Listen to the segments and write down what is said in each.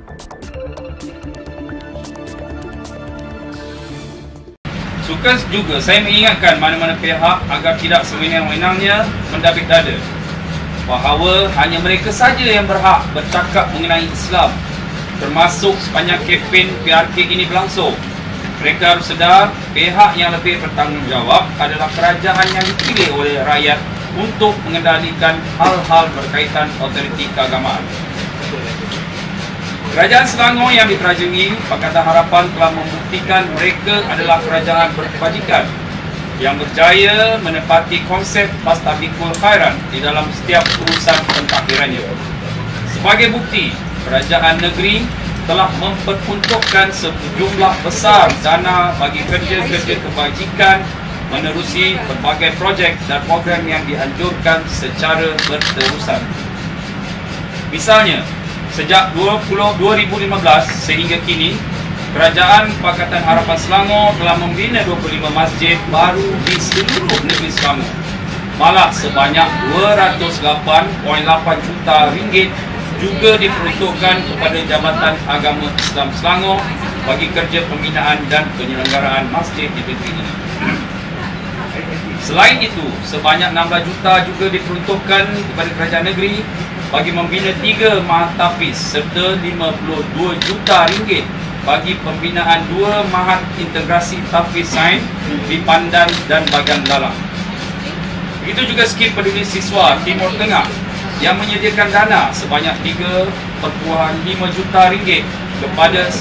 Suka juga saya mengingatkan mana-mana pihak agar tidak sewenang-wenangnya mendabik dada bahawa hanya mereka saja yang berhak bercakap mengenai Islam, termasuk sepanjang kempen PRK ini berlangsung. Mereka harus sedar pihak yang lebih bertanggungjawab adalah kerajaan yang dipilih oleh rakyat untuk mengendalikan hal-hal berkaitan otoriti keagamaan. Kerajaan Selangor yang diterajui Pakatan Harapan telah membuktikan mereka adalah kerajaan berkebajikan yang berjaya menepati konsep Fastabiqul Khairat di dalam setiap urusan pentakdirannya. Sebagai bukti, kerajaan negeri telah memperuntukkan sejumlah besar dana bagi kerja-kerja kebajikan menerusi berbagai projek dan program yang dianjurkan secara berterusan. Misalnya, sejak 2015 sehingga kini, Kerajaan Pakatan Harapan Selangor telah membina 25 masjid baru di seluruh negeri Selangor. Malah sebanyak 208.8 juta ringgit juga diperuntukkan kepada Jabatan Agama Islam Selangor bagi kerja pembinaan dan penyelenggaraan masjid di negeri ini. Selain itu, sebanyak 16 juta juga diperuntukkan kepada kerajaan negeri bagi membina 3 mahatafis serta 52 juta ringgit bagi pembinaan 2 mahat integrasi tahfiz sains di Pandan dan Bagan Dalam. Begitu juga skim peduli siswa Timur Tengah yang menyediakan dana sebanyak 3.5 juta ringgit kepada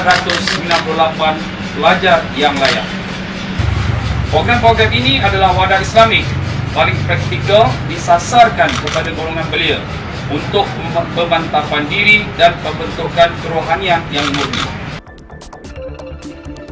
998 pelajar yang layak. Program-program ini adalah wadah Islamik paling praktikal disasarkan kepada golongan belia untuk pemantapan diri dan pembentukan kerohanian yang murni.